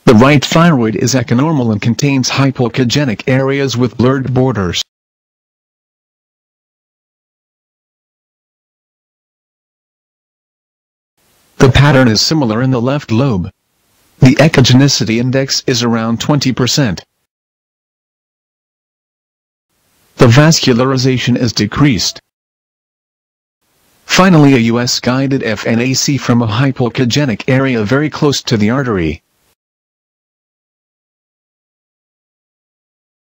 The right thyroid is echonormal and contains hypoechogenic areas with blurred borders. The pattern is similar in the left lobe. The echogenicity index is around 20%. The vascularization is decreased. Finally, a US-guided FNAC from a hypoechogenic area very close to the artery.